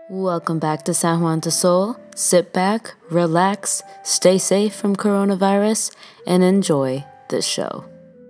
Welcome back to San Juan de Sol. Sit back, relax, stay safe from coronavirus, and enjoy this show.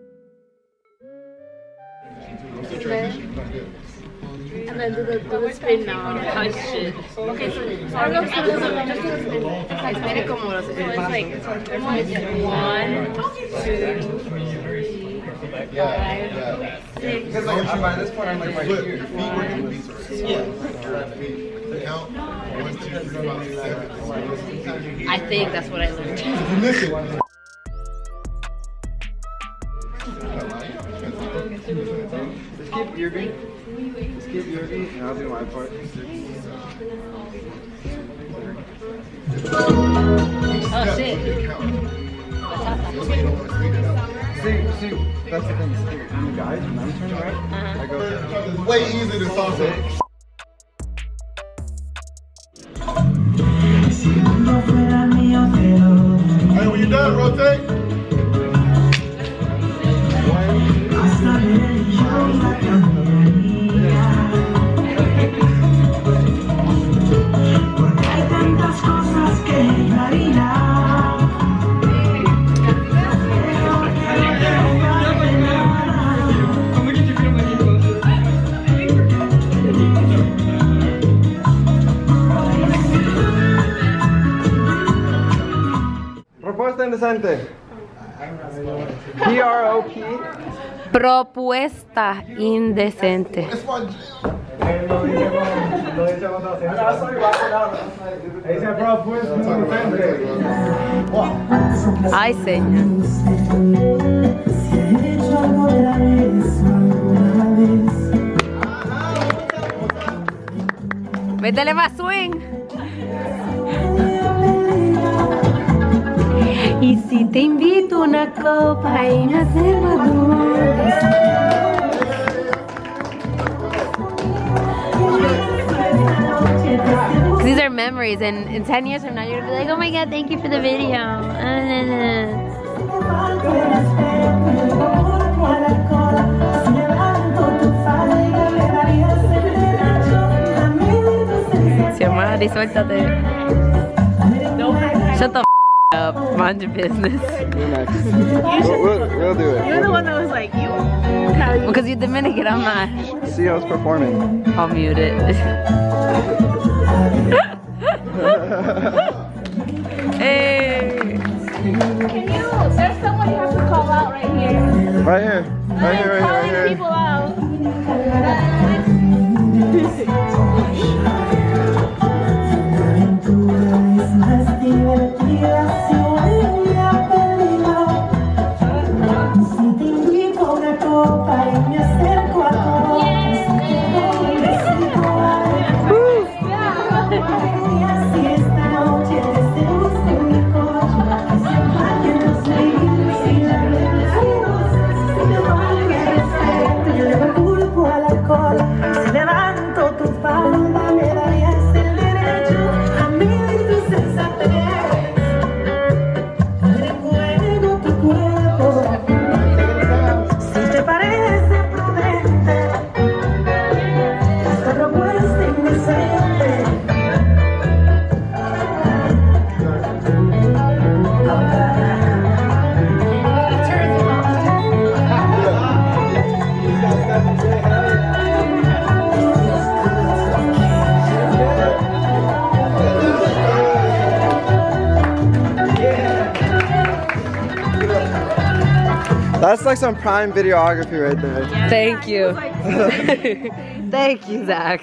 And then do the spin now. Oh shit. Okay, so I'm just do the spin. I spin it como los. So it's like 1, 2, 3, 5, 6. Because like by this point I'm like right here. Your feet were in these. Count 1, 2, 3, 4, 7. I think that's what I learned. Just keep your beat. Just keep your beat, and I'll do my part. Oh shit. See, that's the thing. And the guys, when I'm turning right, I go. It's way easier to salsa. Hey, when you're done, rotate. Propuesta indecente. PROP. Propuesta indecente. Ay, señor. Métele más swing. Y si te invito una copa y me hacemos These are memories, and in 10 years from now, you're gonna be like, oh my god, thank you for the video. Xiomara, suéltate. Shut the up, mind your business. We'll do it. You're the one that was like, you. Because you're Dominican, I'm not. See how's performing. I'll mute it. Hey. Can you? There's someone you have to call out right here. Right here. Right here. Right here. Right here. People out. That's like some prime videography right there. Yeah. Thank you. Thank you, Zach.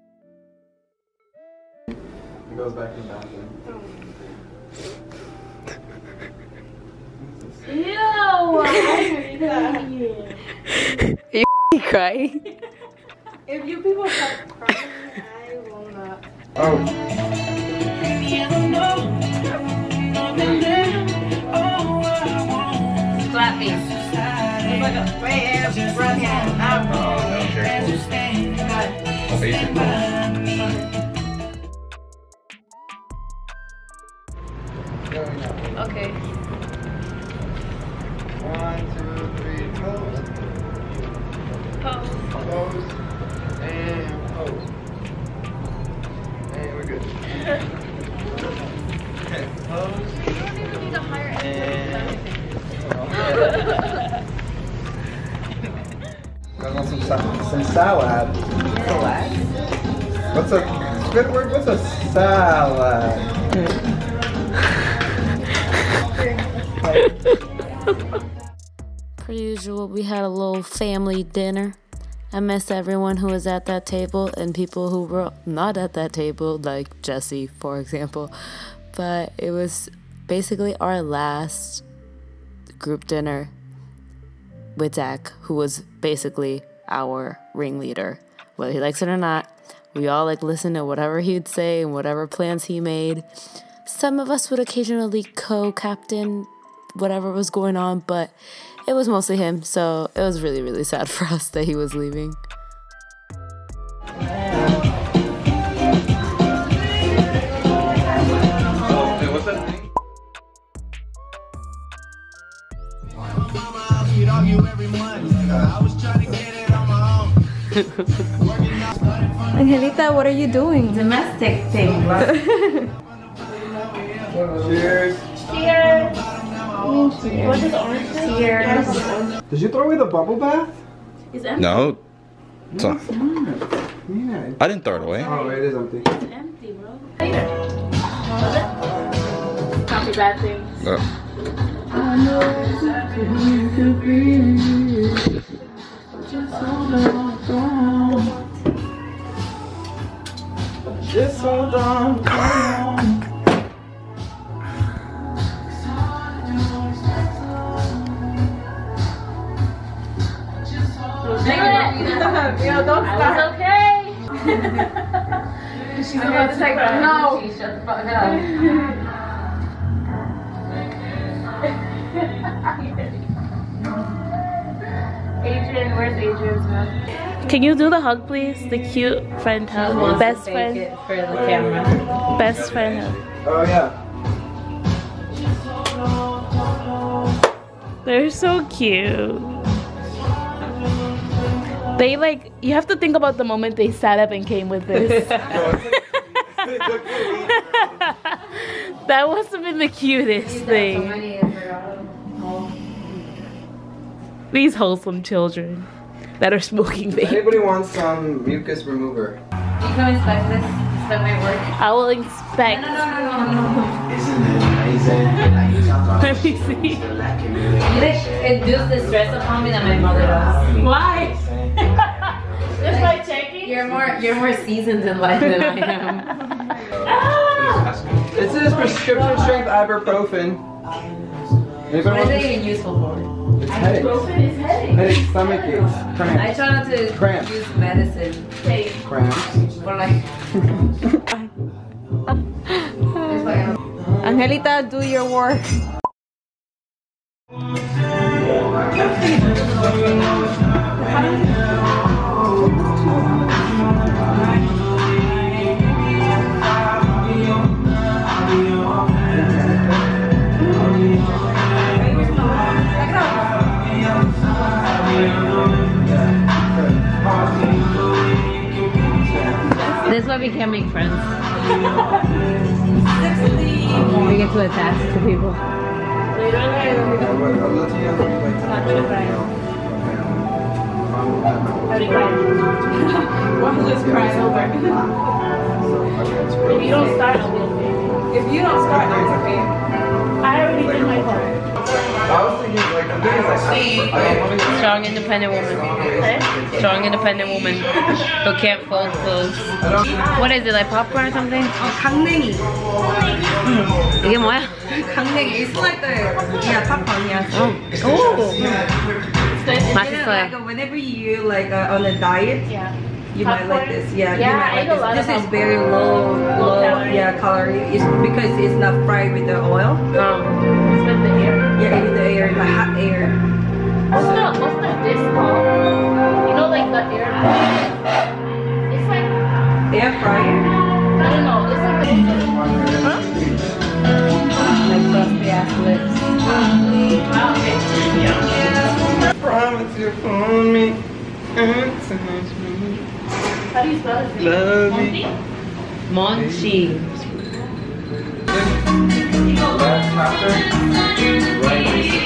It goes back in the bathroom. Ew! Are you crying? If you people start crying, I will not. Oh. Slap me. Okay. 1, 2, 3, pose. Pose. Pose. And pose. Okay, pose. You don't even need to hire anyone. Guys want some salad? Salad? What's a Squidward? What's a salad? Per usual, we had a little family dinner. I miss everyone who was at that table and people who were not at that table, like Jesse, for example. But it was basically our last group dinner with Zach, who was basically our ringleader. Whether he likes it or not, we all listened to whatever he'd say and whatever plans he made. Some of us would occasionally co-captain whatever was going on, but it was mostly him, so it was really, really sad for us that he was leaving. What's that thing? Angelita, what are you doing? Domestic thing. Cheers. Cheers. What is orange? Cheers. Did you throw away the bubble bath? It's empty. No. No, it's not. Yeah. I didn't throw it away. Oh, it is empty. It's empty, bro. Later. Was it? Can't be bad things. Just hold on. Yo, don't I start. was okay. She's about to take that. No. Shut the fuck up. Adrian, where's Adrian's hug? Can you do the hug, please? The cute friend hug. Best friend. For the camera. Best friend hug. Oh yeah. They're so cute. They you have to think about the moment they sat up and came with this. That must have been the cutest thing. These wholesome children that are smoking If vape. anybody wants some mucus remover? You can inspect this. Is that my work? I will inspect. No. Isn't it amazing? Like, Let me see. It does the stress upon me that my mother does. Why? Just by checking? You're more seasoned in life than I am. It says prescription strength ibuprofen. Anybody What is want it even useful for? It's headaches. Ibuprofen is headache. Headaches, stomach aches, I cramps. try not to Cramps. use medicine. Cramps. But like, Angelita, do your work. this is why we can't make friends. We get too attached to people. One just crying over. If you don't start, I'll be okay. If you don't start, it's okay. I already did my part. I was thinking, I'm thinking Strong, independent woman. Strong, independent woman who can't fold clothes. What is it, like popcorn or something? 강냉이. 이게 뭐야? 강냉이. It's like popcorn, yeah. 맛있어요. Whenever you on a diet, Yeah. you might like this. Yeah, Yeah, you might I like eat a lot this. of This is very low calorie. yeah, calorie. It's because it's not fried with the oil. It's with the air. Yeah, in the air, the hot air. What's the dish called? You know, like the air. It's like, Air fryer. I don't know. It's like Like crusty ass lips. promise you for me. How do you spell it? Love Monty? Monchi. Last chapter. Right.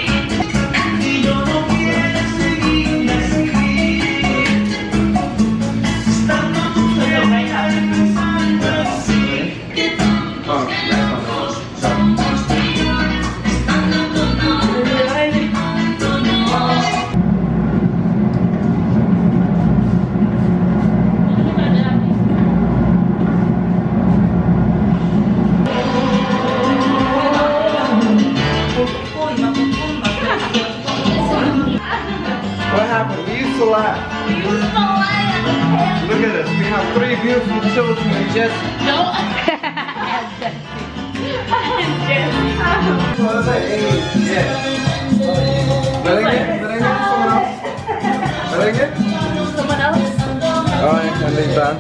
What happened? We used to laugh. Look at us. We have 3 beautiful children and Jesse. No. What is that age? Yeah. Let it get? Someone else? Let it get? Someone else? Oh, I think that.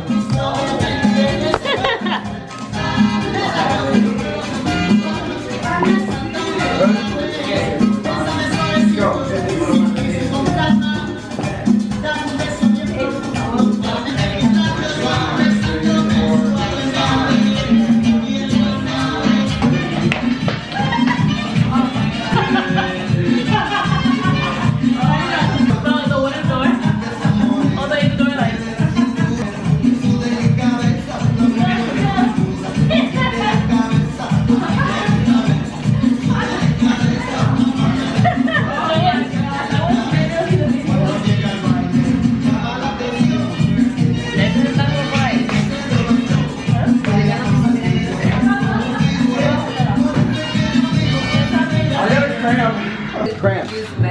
Cramp.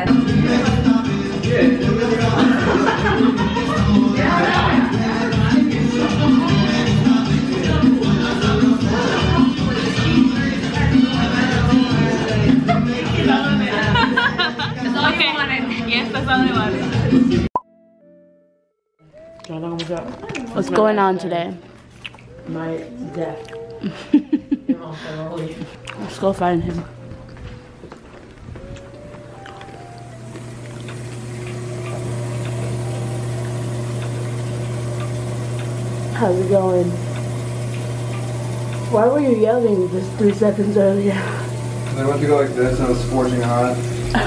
What's going on today? My death. Let's go find him. How's it going? Why were you yelling just 3 seconds earlier? I went to go like this and it was scorching hot.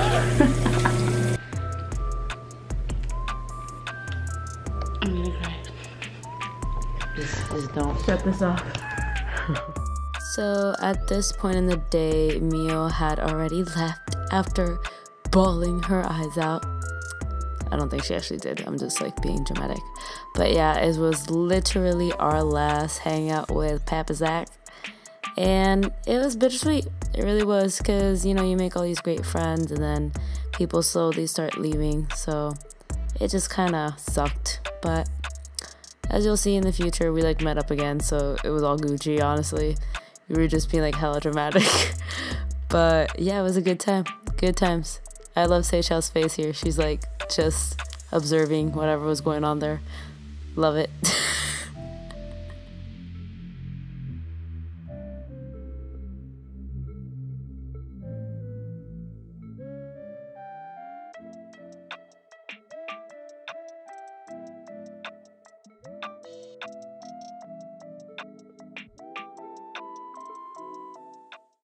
I'm gonna cry. Just don't shut this off. So at this point in the day, Mio had already left after bawling her eyes out. I don't think she actually did. I'm just like being dramatic. But yeah, it was literally our last hangout with Papa Zach. And it was bittersweet. It really was, because, you know, you make all these great friends and then people slowly start leaving. So it just kind of sucked. But as you'll see in the future, we like met up again. So it was all Gucci, honestly. We were just being like hella dramatic. But yeah, it was a good time. Good times. I love Seychelles' face here. She's like just observing whatever was going on there. Love it.